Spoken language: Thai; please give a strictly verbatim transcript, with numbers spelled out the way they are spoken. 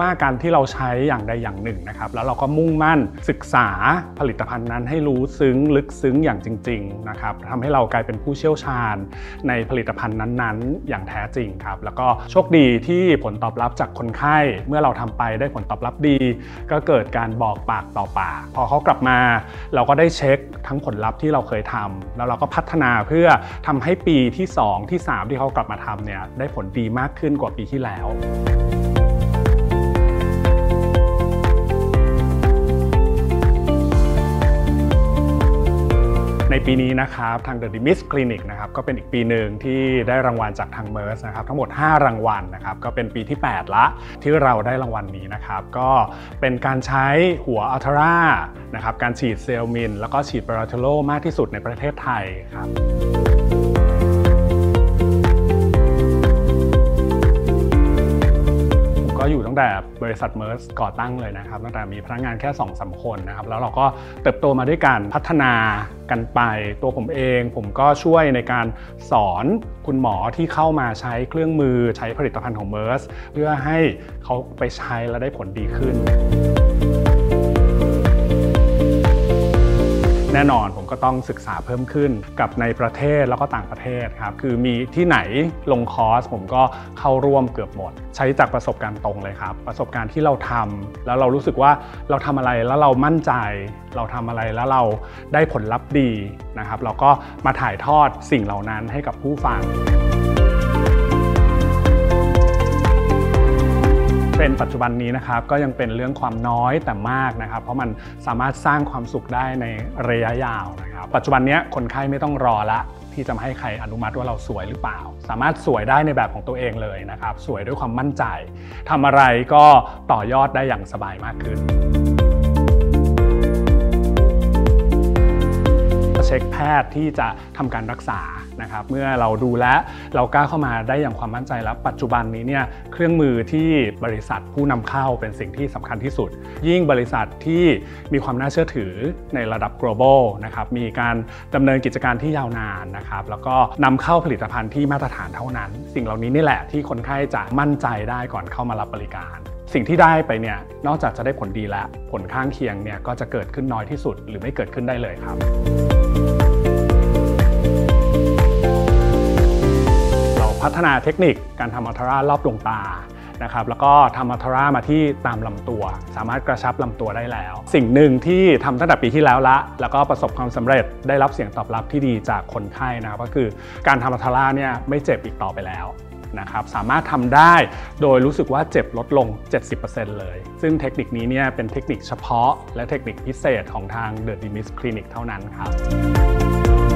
การที่เราใช้อย่างใดอย่างหนึ่งนะครับแล้วเราก็มุ่งมั่นศึกษาผลิตภัณฑ์นั้นให้รู้ซึ้งลึกซึ้งอย่างจริงๆนะครับทำให้เรากลายเป็นผู้เชี่ยวชาญในผลิตภัณฑ์นั้นๆอย่างแท้จริงครับแล้วก็โชคดีที่ผลตอบรับจากคนไข้เมื่อเราทำไปได้ผลตอบรับดีก็เกิดการบอกปากต่อปากพอเขากลับมาเราก็ได้เช็คทั้งผลลัพธ์ที่เราเคยทำแล้วเราก็พัฒนาเพื่อทำให้ปีที่สองที่สามที่เขากลับมาทำเนี่ยได้ผลดีมากขึ้นกว่าปีที่แล้วในปีนี้นะครับทาง The Dimist Clinic นะครับก็เป็นอีกปีหนึ่งที่ได้รางวัลจากทาง เมอร์ส นะครับทั้งหมดห้ารางวัลนะครับก็เป็นปีที่แปดละที่เราได้รางวัลนี้นะครับก็เป็นการใช้หัวอัลทรานะครับการฉีดเซลมินแล้วก็ฉีดปาราเทโลมากที่สุดในประเทศไทยครับก็อยู่ตั้งแต่บริษัท เมอร์ส ก่อตั้งเลยนะครับตั้งแต่มีพนักงานแค่ สองถึงสาม คนนะครับแล้วเราก็เติบโตมาด้วยกันพัฒนากันไปตัวผมเองผมก็ช่วยในการสอนคุณหมอที่เข้ามาใช้เครื่องมือใช้ผลิตภัณฑ์ของ เมอร์ส เพื่อให้เขาไปใช้และได้ผลดีขึ้นแน่นอนผมก็ต้องศึกษาเพิ่มขึ้นกับในประเทศแล้วก็ต่างประเทศครับคือมีที่ไหนลงคอร์สผมก็เข้าร่วมเกือบหมดใช้จากประสบการณ์ตรงเลยครับประสบการณ์ที่เราทำแล้วเรารู้สึกว่าเราทำอะไรแล้วเรามั่นใจเราทำอะไรแล้วเราได้ผลลัพธ์ดีนะครับเราก็มาถ่ายทอดสิ่งเหล่านั้นให้กับผู้ฟังเป็นปัจจุบันนี้นะครับก็ยังเป็นเรื่องความน้อยแต่มากนะครับเพราะมันสามารถสร้างความสุขได้ในระยะยาวนะครับปัจจุบันนี้คนไข้ไม่ต้องรอละที่จะให้ใครอนุมัติว่าเราสวยหรือเปล่าสามารถสวยได้ในแบบของตัวเองเลยนะครับสวยด้วยความมั่นใจทำอะไรก็ต่อยอดได้อย่างสบายมากขึ้นเช็คแพทย์ที่จะทำการรักษานะครับเมื่อเราดูแลเรากล้าเข้ามาได้อย่างความมั่นใจแล้วปัจจุบันนี้เนี่ยเครื่องมือที่บริษัทผู้นำเข้าเป็นสิ่งที่สำคัญที่สุดยิ่งบริษัทที่มีความน่าเชื่อถือในระดับ global นะครับมีการดำเนินกิจการที่ยาวนานนะครับแล้วก็นำเข้าผลิตภัณฑ์ที่มาตรฐานเท่านั้นสิ่งเหล่านี้นี่แหละที่คนไข้จะมั่นใจได้ก่อนเข้ามารับบริการสิ่งที่ได้ไปเนี่ยนอกจากจะได้ผลดีแล้วผลข้างเคียงเนี่ยก็จะเกิดขึ้นน้อยที่สุดหรือไม่เกิดขึ้นได้เลยครับเราพัฒนาเทคนิคการทำอัลทรารอบดวงตานะครับแล้วก็ทำอัลทรามาที่ตามลำตัวสามารถกระชับลำตัวได้แล้วสิ่งหนึ่งที่ทำตั้งแต่ปีที่แล้วละแล้วก็ประสบความสำเร็จได้รับเสียงตอบรับที่ดีจากคนไข้นะครับก็คือการทำอัลทราเนี่ยไม่เจ็บอีกต่อไปแล้วนะครับสามารถทำได้โดยรู้สึกว่าเจ็บลดลง เจ็ดสิบเปอร์เซ็นต์ เลยซึ่งเทคนิคนี้เนี่ยเป็นเทคนิคเฉพาะและเทคนิคพิเศษของทาง The Dimist Clinic เท่านั้นครับ